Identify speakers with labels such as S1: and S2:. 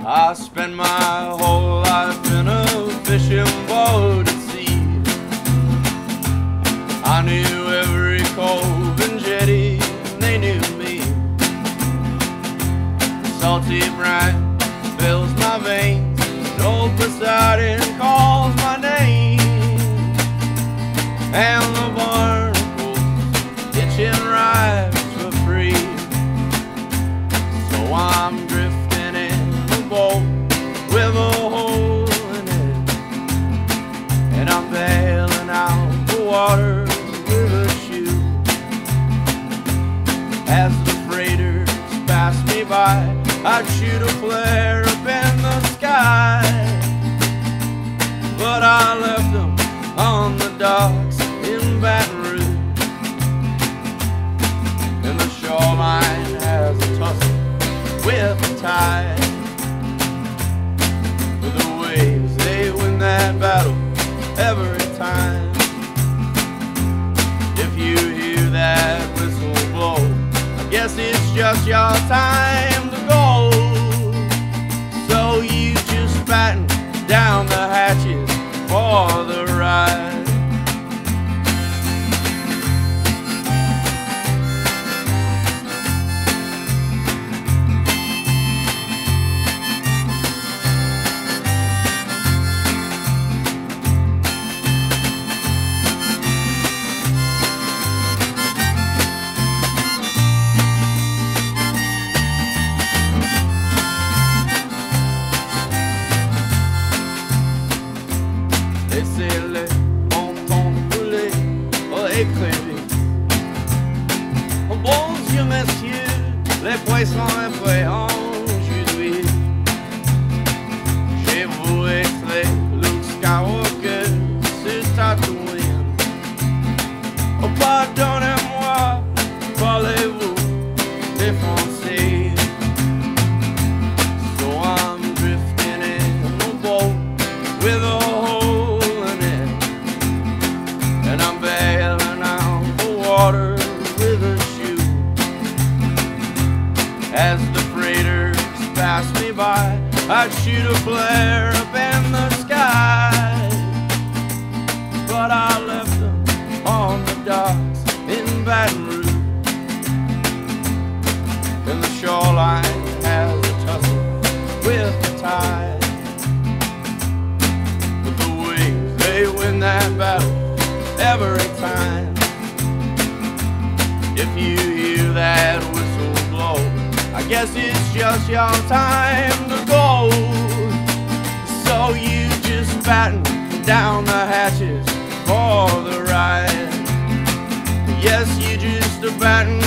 S1: I spent my whole life in a fishing boat at sea. I knew every cove and jetty, and they knew me. Salty brine fills my veins, and old Poseidon calls my name. And the barnacles itching rides for free. So I'm drifting in a boat with a hole in it, and I'm bailing out the water with a shoe. As the freighters pass me by, I'd shoot a flare up in the sky, but I left them on the docks in Baton Rouge. And the shoreline has a tussle with the tide, with the waves, they win that battle every time. If you hear that whistle blow, I guess it's just your time to go. So you just batten down the hatches for the ride. Bonjour messieurs, les poissons et poissons, je suis chez vous extrait Luke Skywalker sur Tatooine. Oh pardonnez-moi, parlez-vous défoncé? So I'm drifting in a boat with a hole in it, and I'm bailing out the water with a shoe. As the freighters pass me by, I'd shoot a flare up in the sky, but I left them on the docks in Baton Rouge. And the shoreline has a tussle with the tide, with the waves, they win that battle every time. If you hear that whistle blow, I guess it's just your time to go. So you just batten down the hatches for the ride. Yes, you just batten